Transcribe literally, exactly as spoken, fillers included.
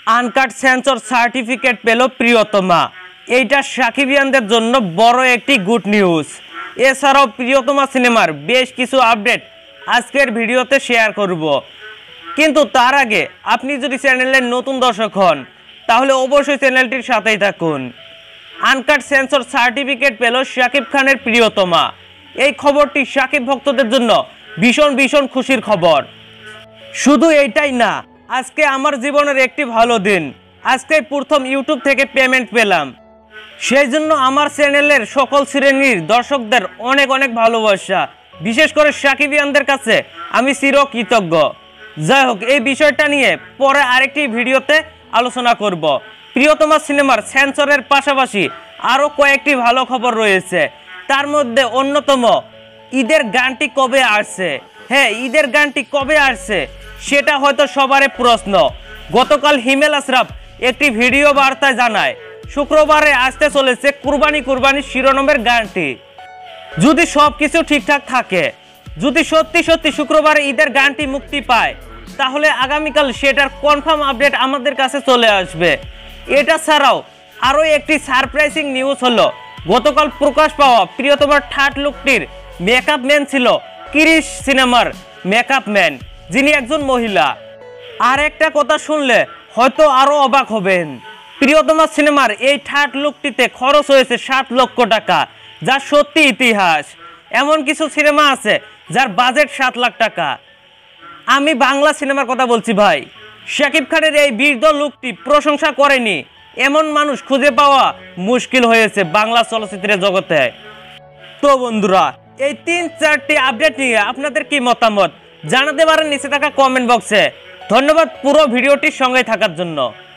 Uncut sensor certificate পেল প্রিয়তমা। এইটা সাকিবিয়ানদের জন্য বড় একটি গুড নিউজ। এছাড়াও প্রিয়তমা সিনেমার বেশ কিছু আপডেট আজকের ভিডিওতে শেয়ার করব, কিন্তু তার আগে আপনি যদি চ্যানেলের নতুন দর্শক হন তাহলে অবশ্যই চ্যানেলটির সাথেই থাকুন। আনকাট সেন্সর সার্টিফিকেট পেল শাকিব খানের প্রিয়তমা। এই খবরটি শাকিব ভক্তদের জন্য ভীষণ ভীষণ খুশির খবর। শুধু এইটাই না, আজকে আমার জীবনের একটি ভালো দিন। আজকে প্রথম ইউটিউব থেকে পেমেন্ট পেলাম, সেই জন্য আমার চ্যানেলের সকল শ্রেণীর দর্শকদের অনেক অনেক ভালোবাসা, বিশেষ করে সাকিবিয়ানদের কাছে আমি চিরকৃতজ্ঞ। যাই হোক, এই বিষয়টা নিয়ে পরে আরেকটি ভিডিওতে আলোচনা করব। প্রিয়তমা সিনেমার সেন্সরের পাশাপাশি আরও কয়েকটি ভালো খবর রয়েছে। তার মধ্যে অন্যতম ঈদের গানটি কবে আসছে। হ্যাঁ, ঈদের গানটি কবে আসছে সেটা হয়তো সবারই প্রশ্ন। গতকাল হিমেল আশরাফ একটি ভিডিও বার্তায় জানায় শুক্রবারে আসতে চলেছে কুরবানি কুরবানি শিরোনামের গানটি। যদি সব কিছু ঠিকঠাক থাকে, যদি সত্যি সত্যি শুক্রবারে ঈদের গানটি মুক্তি পায়, তাহলে আগামীকাল সেটার কনফার্ম আপডেট আমাদের কাছে চলে আসবে। এটা ছাড়াও আরও একটি সারপ্রাইজিং নিউজ হলো, গতকাল প্রকাশ পাওয়া প্রিয়তমার থার্ড লুকটির মেকআপ ম্যান ছিল ক্রিস সিনেমার মেকআপ ম্যান, যিনি একজন মহিলা। আর একটা কথা শুনলে হয়তো আরও অবাক হবেন, প্রিয়তমা সিনেমার এই থার্ড লুকটিতে খরচ হয়েছে সাত লক্ষ টাকা, যা সত্যি ইতিহাস। এমন কিছু সিনেমা আছে যার বাজেট সাত লাখ টাকা। আমি বাংলা সিনেমার কথা বলছি ভাই। শাকিব খানের এই বীরদ লুকটি প্রশংসা করেনি এমন মানুষ খুঁজে পাওয়া মুশকিল হয়েছে বাংলা চলচ্চিত্রের জগতে। তো বন্ধুরা, এই তিন চারটি আপডেট নিয়ে আপনাদের কি মতামত জানাতে পারেন নিচে থাকা কমেন্ট বক্সে। ধন্যবাদ পুরো ভিডিওটির সঙ্গে থাকার জন্য।